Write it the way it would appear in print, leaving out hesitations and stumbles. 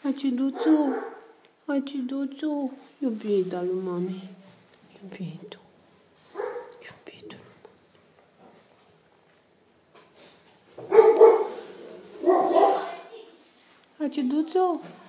Aciduțu, aciduțu, iubita lui mami, iubitul, iubitul lui mami. Aciduțu.